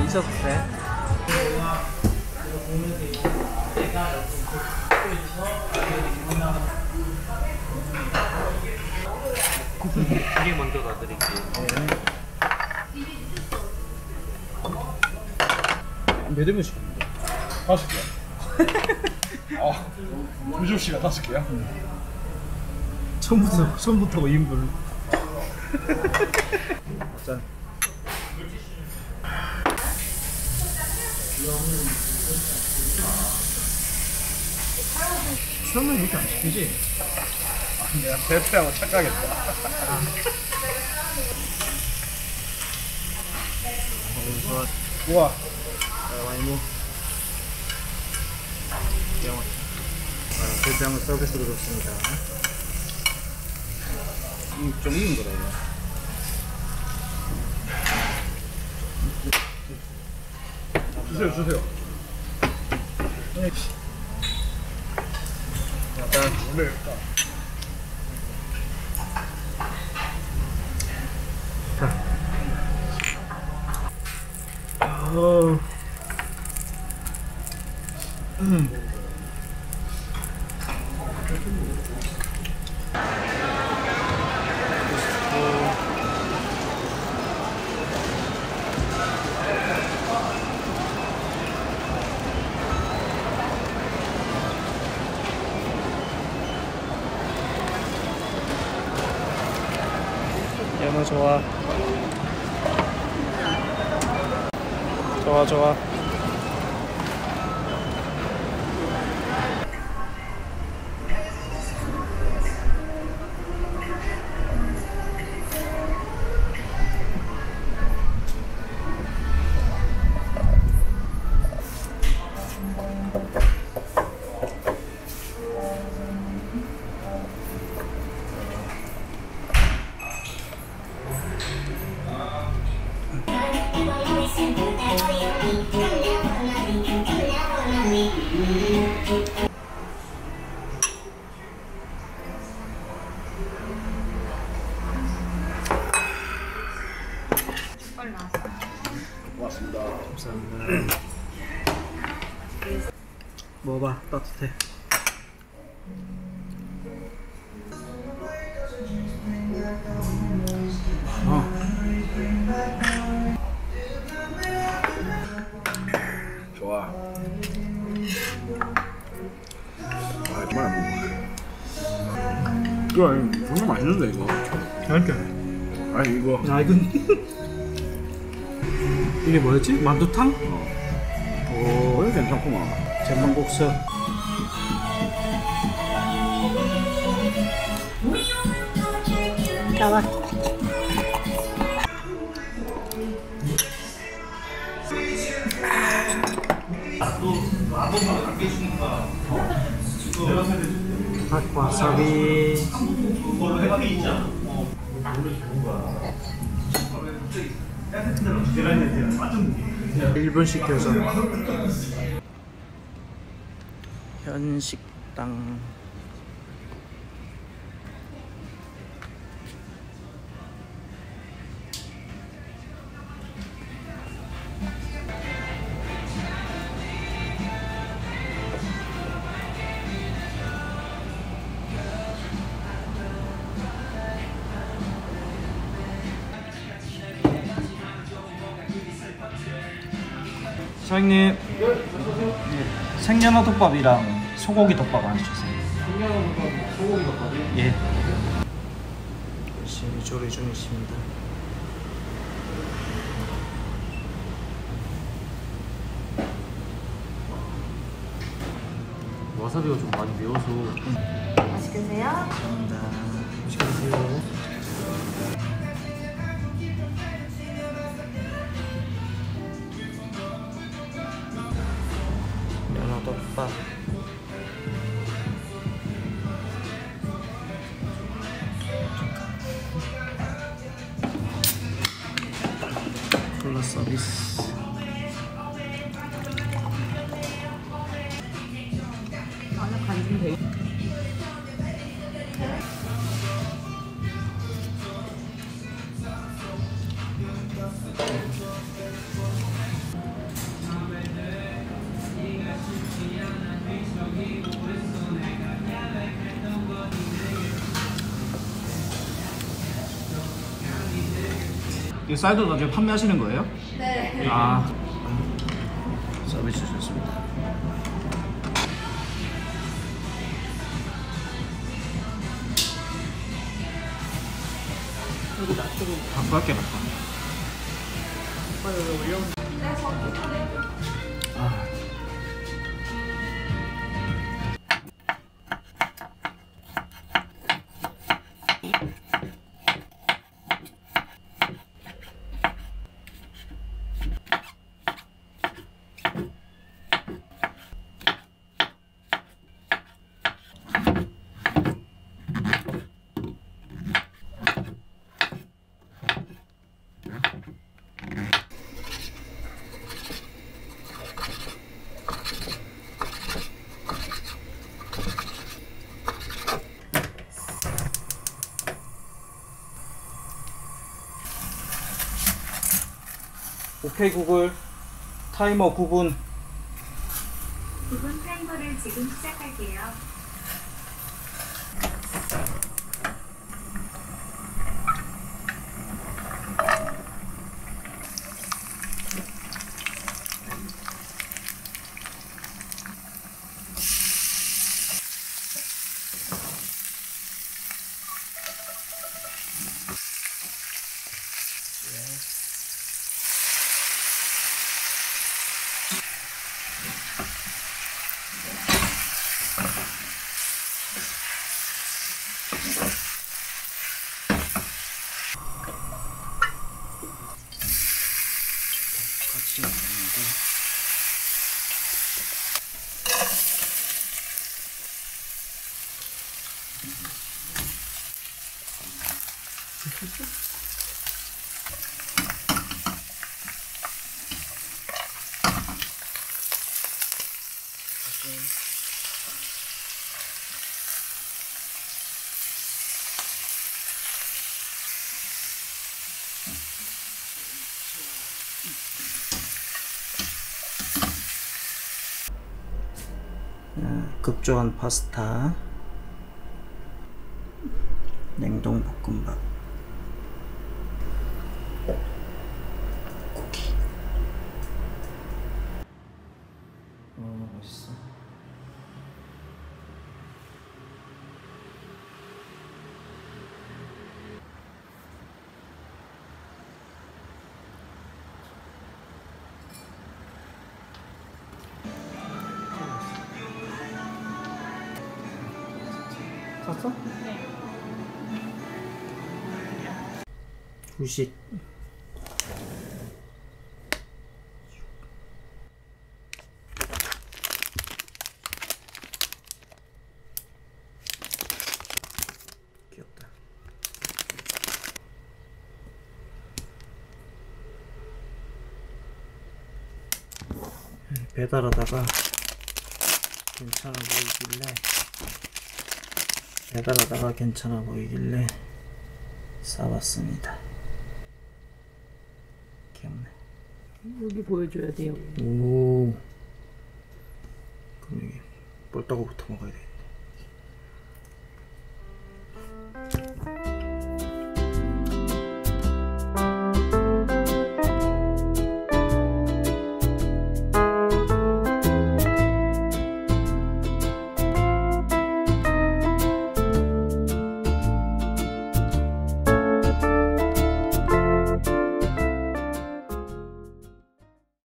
있어도 돼. 이게 먼저 놔드릴게요. 몇 개면 시켰는데? 5개. 아, 2접시가 5개야? 처음부터 2인분. 짠. 처음에 이렇게 안 시키지? 내가 대패하고 착각했다. 좋아. 우와. 많이 먹. 영원. 대장은 서비스로 좋습니다. 좀 익은 거다 이거. 주세요. 약간 원래 연어 좋아. 좋아. 고맙습니다. 감사합니다. 먹어봐, 따뜻해. 좋아. 아, 정말 안 먹어. 이거 정말 맛있는데 이거. 그러니까. 아니 이거. 아 이건 이게 뭐였지? 만두탕? 오, 이거 괜찮구만. 전망국수. 나와. 와사비. 일본 시켜서 현식당. 사장님, 생연어 덮밥이랑 소고기 덮밥 하나 주세요. 생연어 덮밥, 소고기 덮밥이? 예. 열심히 조리 중이십니다. 와사비가 좀 많이 매워서. 맛있게 드세요. 감사합니다. 맛있게 드세요. 연어 덮밥. 콜라 서비스. 안에 간좀 돼. 이 사이드도 나중에 판매하시는 거예요? 네. 아 서비스 좋습니다. 여기 놔두고 갖고 갈게 갖고. 오빠 여기 올려온. 아. 오케이 구글 타이머 9분. 9분 타이머를 지금 시작할게요. 같이 넣는데. 급조한 파스타, 냉동 볶음밥, 고기. 맛있어. 샀어? 네. 후식. 귀엽다. 배달하다가 괜찮아 보이길래 싸봤습니다. 귀엽네. 여기 보여줘야 돼요. 오. 그럼 여기 뻘따구부터 먹어야 돼.